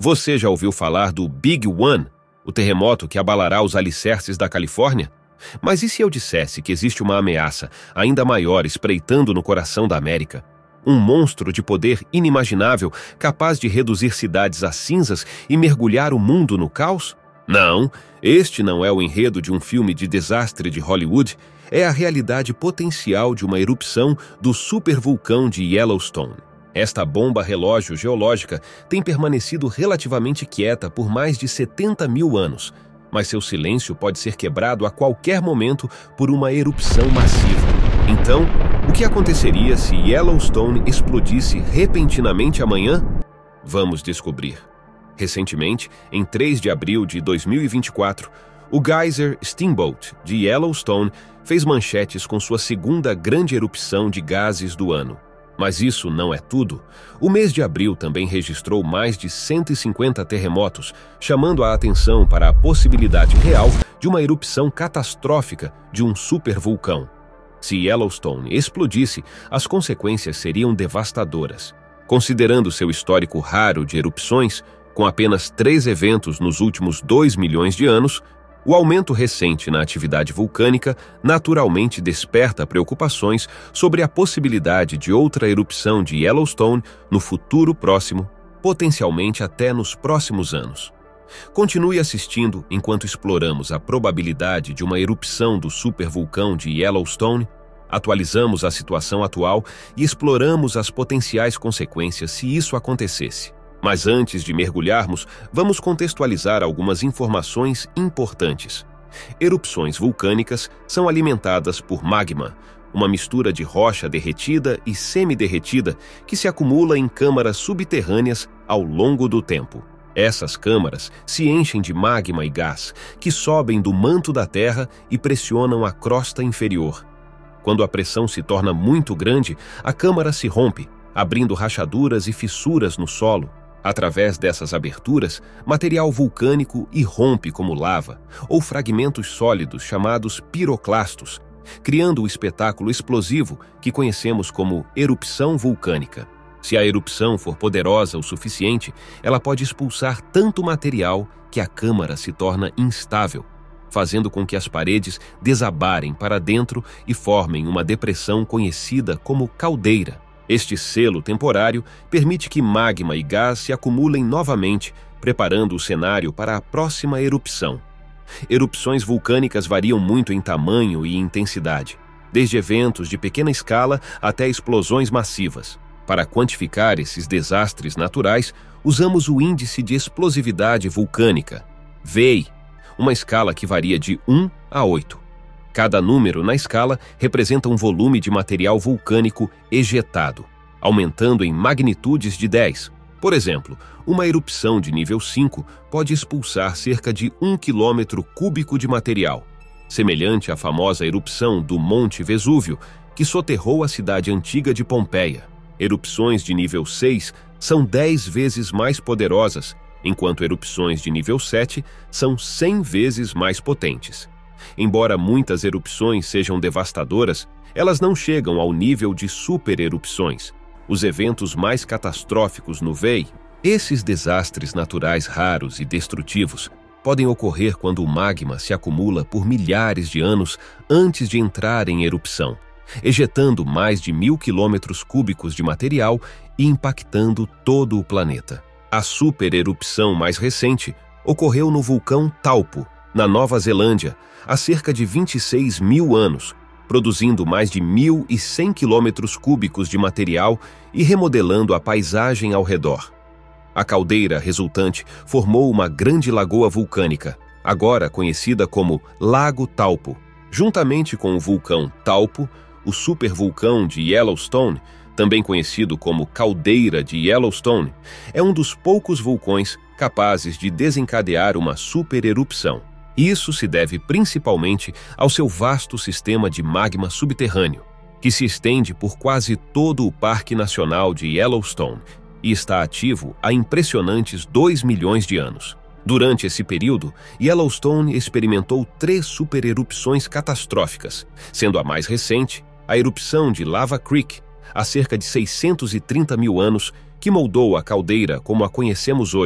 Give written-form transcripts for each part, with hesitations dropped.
Você já ouviu falar do Big One, o terremoto que abalará os alicerces da Califórnia? Mas e se eu dissesse que existe uma ameaça ainda maior espreitando no coração da América? Um monstro de poder inimaginável capaz de reduzir cidades a cinzas e mergulhar o mundo no caos? Não, este não é o enredo de um filme de desastre de Hollywood, é a realidade potencial de uma erupção do supervulcão de Yellowstone. Esta bomba relógio geológica tem permanecido relativamente quieta por mais de 70 mil anos, mas seu silêncio pode ser quebrado a qualquer momento por uma erupção massiva. Então, o que aconteceria se Yellowstone explodisse repentinamente amanhã? Vamos descobrir. Recentemente, em 3 de abril de 2024, o geyser Steamboat de Yellowstone fez manchetes com sua segunda grande erupção de gases do ano. Mas isso não é tudo. O mês de abril também registrou mais de 150 terremotos, chamando a atenção para a possibilidade real de uma erupção catastrófica de um supervulcão. Se Yellowstone explodisse, as consequências seriam devastadoras. Considerando seu histórico raro de erupções, com apenas 3 eventos nos últimos 2 milhões de anos, o aumento recente na atividade vulcânica naturalmente desperta preocupações sobre a possibilidade de outra erupção de Yellowstone no futuro próximo, potencialmente até nos próximos anos. Continue assistindo enquanto exploramos a probabilidade de uma erupção do supervulcão de Yellowstone, atualizamos a situação atual e exploramos as potenciais consequências se isso acontecesse. Mas antes de mergulharmos, vamos contextualizar algumas informações importantes. Erupções vulcânicas são alimentadas por magma, uma mistura de rocha derretida e semi-derretida que se acumula em câmaras subterrâneas ao longo do tempo. Essas câmaras se enchem de magma e gás, que sobem do manto da Terra e pressionam a crosta inferior. Quando a pressão se torna muito grande, a câmara se rompe, abrindo rachaduras e fissuras no solo. Através dessas aberturas, material vulcânico irrompe como lava, ou fragmentos sólidos chamados piroclastos, criando o espetáculo explosivo que conhecemos como erupção vulcânica. Se a erupção for poderosa o suficiente, ela pode expulsar tanto material que a câmara se torna instável, fazendo com que as paredes desabarem para dentro e formem uma depressão conhecida como caldeira. Este selo temporário permite que magma e gás se acumulem novamente, preparando o cenário para a próxima erupção. Erupções vulcânicas variam muito em tamanho e intensidade, desde eventos de pequena escala até explosões massivas. Para quantificar esses desastres naturais, usamos o Índice de Explosividade Vulcânica, VEI, uma escala que varia de 1 a 8. Cada número na escala representa um volume de material vulcânico ejetado, aumentando em magnitudes de 10. Por exemplo, uma erupção de nível 5 pode expulsar cerca de 1 quilômetro cúbico de material, semelhante à famosa erupção do Monte Vesúvio, que soterrou a cidade antiga de Pompeia. Erupções de nível 6 são 10 vezes mais poderosas, enquanto erupções de nível 7 são 100 vezes mais potentes. Embora muitas erupções sejam devastadoras, elas não chegam ao nível de supererupções, os eventos mais catastróficos no VEI. Esses desastres naturais raros e destrutivos podem ocorrer quando o magma se acumula por milhares de anos antes de entrar em erupção, ejetando mais de 1.000 quilômetros cúbicos de material e impactando todo o planeta. A supererupção mais recente ocorreu no vulcão Taupo, na Nova Zelândia, há cerca de 26 mil anos, produzindo mais de 1.100 quilômetros cúbicos de material e remodelando a paisagem ao redor. A caldeira resultante formou uma grande lagoa vulcânica, agora conhecida como Lago Taupo. Juntamente com o vulcão Taupo, o supervulcão de Yellowstone, também conhecido como Caldeira de Yellowstone, é um dos poucos vulcões capazes de desencadear uma supererupção. Isso se deve principalmente ao seu vasto sistema de magma subterrâneo, que se estende por quase todo o Parque Nacional de Yellowstone e está ativo há impressionantes 2 milhões de anos. Durante esse período, Yellowstone experimentou 3 supererupções catastróficas, sendo a mais recente a erupção de Lava Creek, há cerca de 630 mil anos, que moldou a caldeira como a conhecemos hoje.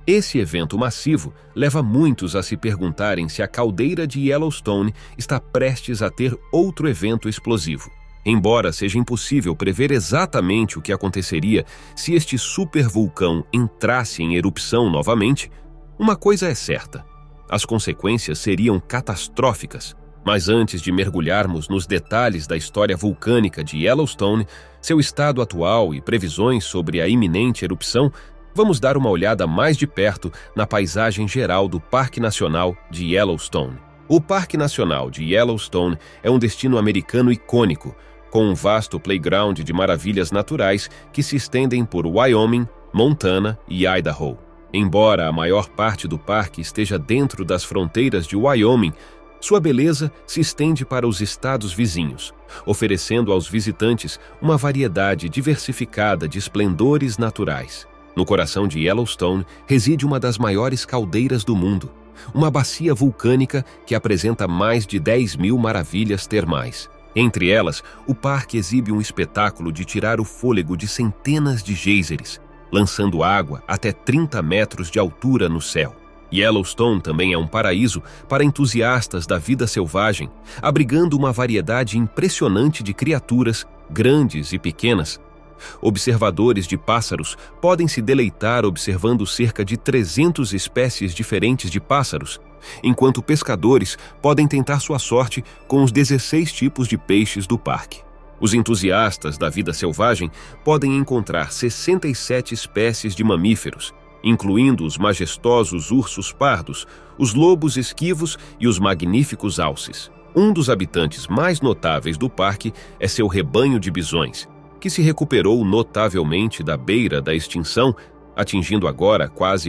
Esse evento massivo leva muitos a se perguntarem se a caldeira de Yellowstone está prestes a ter outro evento explosivo. Embora seja impossível prever exatamente o que aconteceria se este supervulcão entrasse em erupção novamente, uma coisa é certa: as consequências seriam catastróficas. Mas antes de mergulharmos nos detalhes da história vulcânica de Yellowstone, seu estado atual e previsões sobre a iminente erupção, vamos dar uma olhada mais de perto na paisagem geral do Parque Nacional de Yellowstone. O Parque Nacional de Yellowstone é um destino americano icônico, com um vasto playground de maravilhas naturais que se estendem por Wyoming, Montana e Idaho. Embora a maior parte do parque esteja dentro das fronteiras de Wyoming, sua beleza se estende para os estados vizinhos, oferecendo aos visitantes uma variedade diversificada de esplendores naturais. No coração de Yellowstone reside uma das maiores caldeiras do mundo, uma bacia vulcânica que apresenta mais de 10.000 maravilhas termais. Entre elas, o parque exibe um espetáculo de tirar o fôlego de centenas de geysers, lançando água até 30 metros de altura no céu. Yellowstone também é um paraíso para entusiastas da vida selvagem, abrigando uma variedade impressionante de criaturas, grandes e pequenas. Observadores de pássaros podem se deleitar observando cerca de 300 espécies diferentes de pássaros, enquanto pescadores podem tentar sua sorte com os 16 tipos de peixes do parque. Os entusiastas da vida selvagem podem encontrar 67 espécies de mamíferos, incluindo os majestosos ursos pardos, os lobos esquivos e os magníficos alces. Um dos habitantes mais notáveis do parque é seu rebanho de bisões, que se recuperou notavelmente da beira da extinção, atingindo agora quase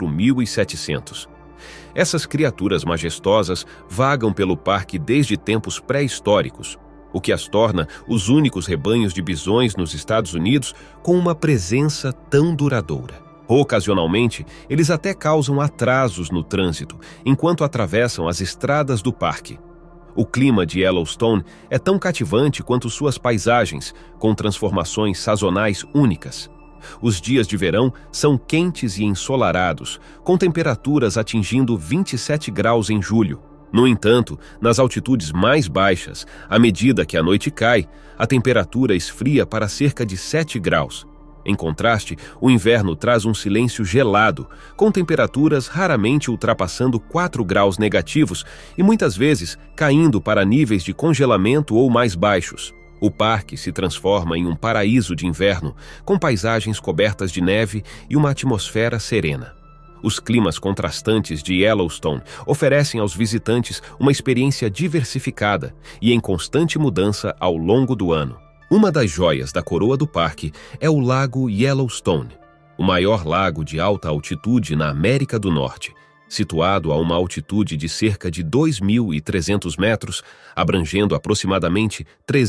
4.700. Essas criaturas majestosas vagam pelo parque desde tempos pré-históricos, o que as torna os únicos rebanhos de bisões nos Estados Unidos com uma presença tão duradoura. Ocasionalmente, eles até causam atrasos no trânsito enquanto atravessam as estradas do parque. O clima de Yellowstone é tão cativante quanto suas paisagens, com transformações sazonais únicas. Os dias de verão são quentes e ensolarados, com temperaturas atingindo 27 graus em julho. No entanto, nas altitudes mais baixas, à medida que a noite cai, a temperatura esfria para cerca de 7 graus. Em contraste, o inverno traz um silêncio gelado, com temperaturas raramente ultrapassando 4 graus negativos e muitas vezes caindo para níveis de congelamento ou mais baixos. O parque se transforma em um paraíso de inverno, com paisagens cobertas de neve e uma atmosfera serena. Os climas contrastantes de Yellowstone oferecem aos visitantes uma experiência diversificada e em constante mudança ao longo do ano. Uma das joias da coroa do parque é o Lago Yellowstone, o maior lago de alta altitude na América do Norte, situado a uma altitude de cerca de 2.300 metros, abrangendo aproximadamente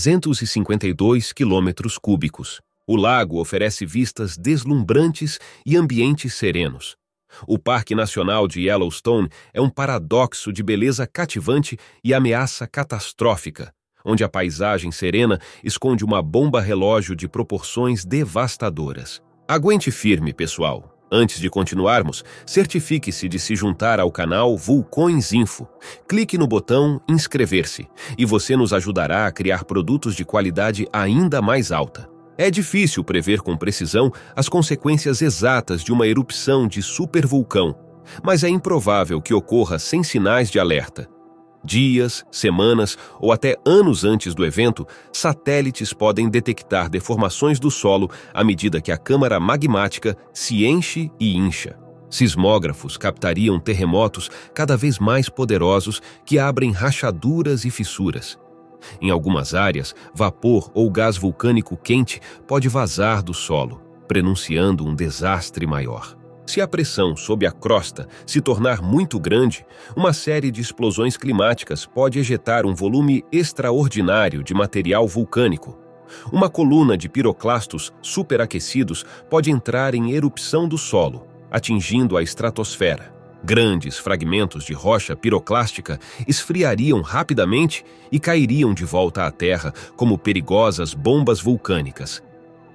352 quilômetros cúbicos. O lago oferece vistas deslumbrantes e ambientes serenos. O Parque Nacional de Yellowstone é um paradoxo de beleza cativante e ameaça catastrófica, onde a paisagem serena esconde uma bomba-relógio de proporções devastadoras. Aguente firme, pessoal. Antes de continuarmos, certifique-se de se juntar ao canal Vulcões Info. Clique no botão inscrever-se e você nos ajudará a criar produtos de qualidade ainda mais alta. É difícil prever com precisão as consequências exatas de uma erupção de supervulcão, mas é improvável que ocorra sem sinais de alerta. Dias, semanas ou até anos antes do evento, satélites podem detectar deformações do solo à medida que a câmara magmática se enche e incha. Sismógrafos captariam terremotos cada vez mais poderosos que abrem rachaduras e fissuras. Em algumas áreas, vapor ou gás vulcânico quente pode vazar do solo, prenunciando um desastre maior. Se a pressão sob a crosta se tornar muito grande, uma série de explosões climáticas pode ejetar um volume extraordinário de material vulcânico. Uma coluna de piroclastos superaquecidos pode entrar em erupção do solo, atingindo a estratosfera. Grandes fragmentos de rocha piroclástica esfriariam rapidamente e cairiam de volta à Terra como perigosas bombas vulcânicas.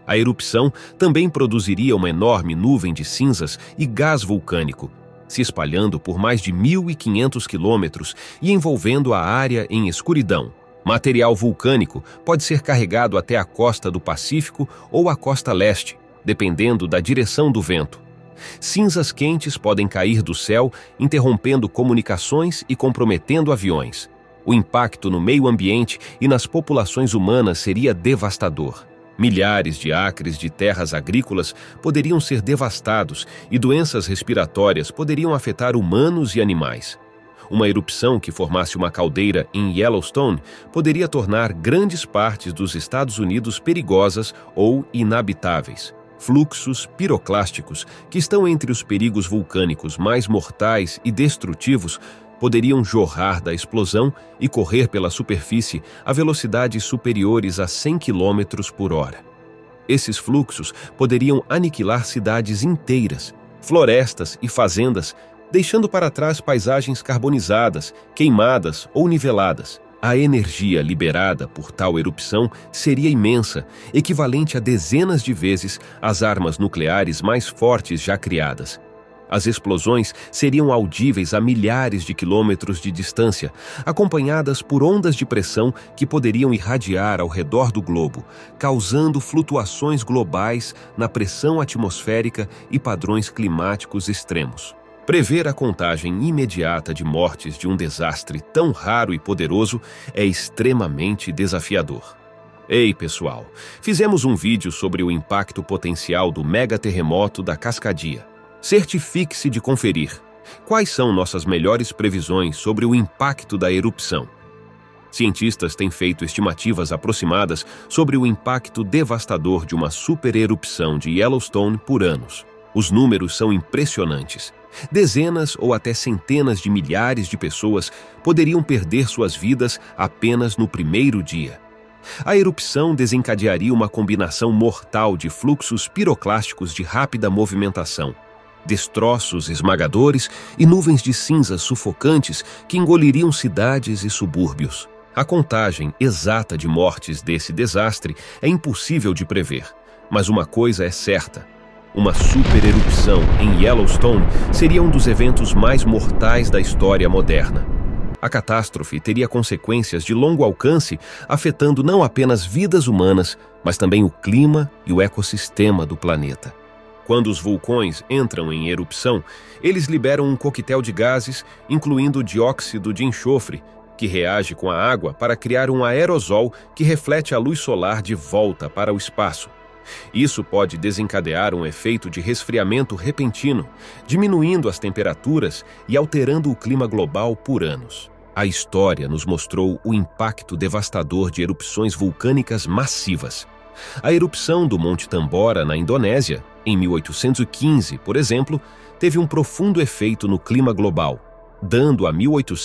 A erupção também produziria uma enorme nuvem de cinzas e gás vulcânico, se espalhando por mais de 1.500 quilômetros e envolvendo a área em escuridão. Material vulcânico pode ser carregado até a costa do Pacífico ou a costa leste, dependendo da direção do vento. Cinzas quentes podem cair do céu, interrompendo comunicações e comprometendo aviões. O impacto no meio ambiente e nas populações humanas seria devastador. Milhares de acres de terras agrícolas poderiam ser devastados e doenças respiratórias poderiam afetar humanos e animais. Uma erupção que formasse uma caldeira em Yellowstone poderia tornar grandes partes dos Estados Unidos perigosas ou inabitáveis. Fluxos piroclásticos, que estão entre os perigos vulcânicos mais mortais e destrutivos, poderiam jorrar da explosão e correr pela superfície a velocidades superiores a 100 km por hora. Esses fluxos poderiam aniquilar cidades inteiras, florestas e fazendas, deixando para trás paisagens carbonizadas, queimadas ou niveladas. A energia liberada por tal erupção seria imensa, equivalente a dezenas de vezes as armas nucleares mais fortes já criadas. As explosões seriam audíveis a milhares de quilômetros de distância, acompanhadas por ondas de pressão que poderiam irradiar ao redor do globo, causando flutuações globais na pressão atmosférica e padrões climáticos extremos. Prever a contagem imediata de mortes de um desastre tão raro e poderoso é extremamente desafiador. Ei, pessoal, fizemos um vídeo sobre o impacto potencial do megaterremoto da Cascadia. Certifique-se de conferir. Quais são nossas melhores previsões sobre o impacto da erupção? Cientistas têm feito estimativas aproximadas sobre o impacto devastador de uma supererupção de Yellowstone por anos. Os números são impressionantes. Dezenas ou até centenas de milhares de pessoas poderiam perder suas vidas apenas no primeiro dia. A erupção desencadearia uma combinação mortal de fluxos piroclásticos de rápida movimentação, destroços esmagadores e nuvens de cinzas sufocantes que engoliriam cidades e subúrbios. A contagem exata de mortes desse desastre é impossível de prever, mas uma coisa é certa: uma supererupção em Yellowstone seria um dos eventos mais mortais da história moderna. A catástrofe teria consequências de longo alcance, afetando não apenas vidas humanas, mas também o clima e o ecossistema do planeta. Quando os vulcões entram em erupção, eles liberam um coquetel de gases, incluindo dióxido de enxofre, que reage com a água para criar um aerosol que reflete a luz solar de volta para o espaço. Isso pode desencadear um efeito de resfriamento repentino, diminuindo as temperaturas e alterando o clima global por anos. A história nos mostrou o impacto devastador de erupções vulcânicas massivas. A erupção do Monte Tambora, na Indonésia, em 1815, por exemplo, teve um profundo efeito no clima global, dando a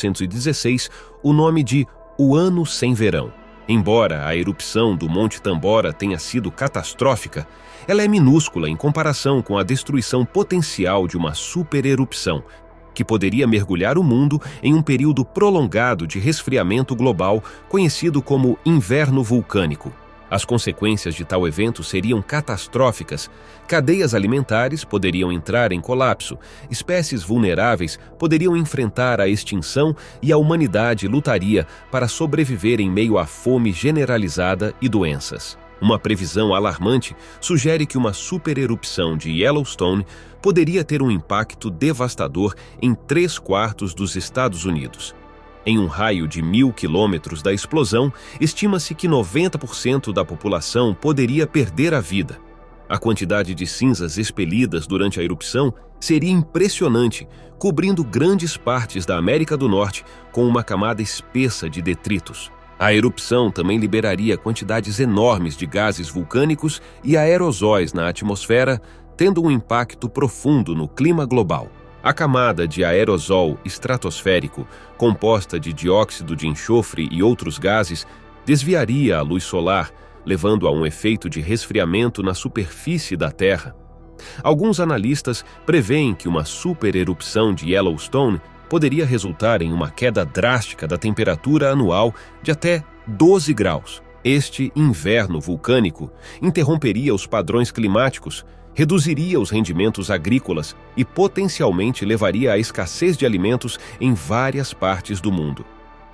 1816 o nome de O Ano Sem Verão. Embora a erupção do Monte Tambora tenha sido catastrófica, ela é minúscula em comparação com a destruição potencial de uma supererupção, que poderia mergulhar o mundo em um período prolongado de resfriamento global conhecido como inverno vulcânico. As consequências de tal evento seriam catastróficas. Cadeias alimentares poderiam entrar em colapso, espécies vulneráveis poderiam enfrentar a extinção e a humanidade lutaria para sobreviver em meio à fome generalizada e doenças. Uma previsão alarmante sugere que uma supererupção de Yellowstone poderia ter um impacto devastador em 3/4 dos Estados Unidos. Em um raio de 1.000 quilômetros da explosão, estima-se que 90% da população poderia perder a vida. A quantidade de cinzas expelidas durante a erupção seria impressionante, cobrindo grandes partes da América do Norte com uma camada espessa de detritos. A erupção também liberaria quantidades enormes de gases vulcânicos e aerosóis na atmosfera, tendo um impacto profundo no clima global. A camada de aerosol estratosférico, composta de dióxido de enxofre e outros gases, desviaria a luz solar, levando a um efeito de resfriamento na superfície da Terra. Alguns analistas preveem que uma supererupção de Yellowstone poderia resultar em uma queda drástica da temperatura anual de até 12 graus. Este inverno vulcânico interromperia os padrões climáticos, reduziria os rendimentos agrícolas e potencialmente levaria à escassez de alimentos em várias partes do mundo.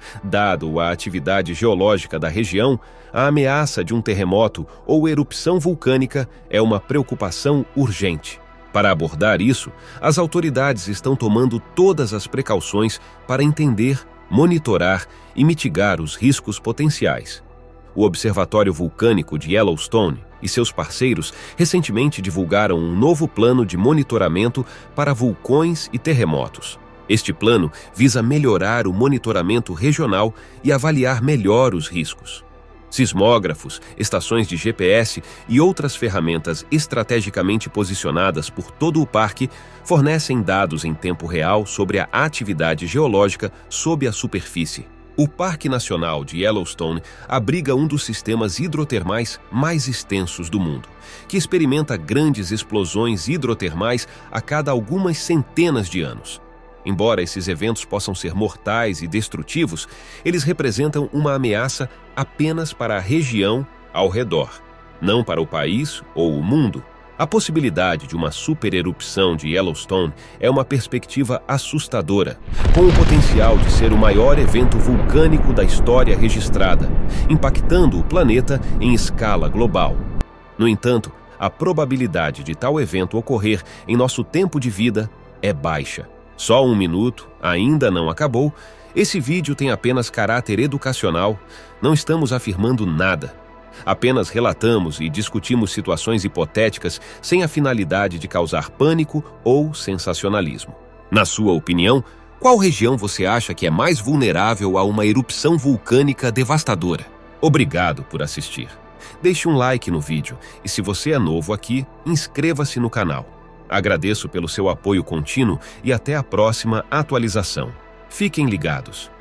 Dado a atividade geológica da região, a ameaça de um terremoto ou erupção vulcânica é uma preocupação urgente. Para abordar isso, as autoridades estão tomando todas as precauções para entender, monitorar e mitigar os riscos potenciais. O Observatório Vulcânico de Yellowstone e seus parceiros recentemente divulgaram um novo plano de monitoramento para vulcões e terremotos. Este plano visa melhorar o monitoramento regional e avaliar melhor os riscos. Sismógrafos, estações de GPS e outras ferramentas estrategicamente posicionadas por todo o parque fornecem dados em tempo real sobre a atividade geológica sob a superfície. O Parque Nacional de Yellowstone abriga um dos sistemas hidrotermais mais extensos do mundo, que experimenta grandes explosões hidrotermais a cada algumas centenas de anos. Embora esses eventos possam ser mortais e destrutivos, eles representam uma ameaça apenas para a região ao redor, não para o país ou o mundo. A possibilidade de uma supererupção de Yellowstone é uma perspectiva assustadora, com o potencial de ser o maior evento vulcânico da história registrada, impactando o planeta em escala global. No entanto, a probabilidade de tal evento ocorrer em nosso tempo de vida é baixa. Só 1 minuto, ainda não acabou. Esse vídeo tem apenas caráter educacional, não estamos afirmando nada. Apenas relatamos e discutimos situações hipotéticas sem a finalidade de causar pânico ou sensacionalismo. Na sua opinião, qual região você acha que é mais vulnerável a uma erupção vulcânica devastadora? Obrigado por assistir. Deixe um like no vídeo e, se você é novo aqui, inscreva-se no canal. Agradeço pelo seu apoio contínuo e até a próxima atualização. Fiquem ligados.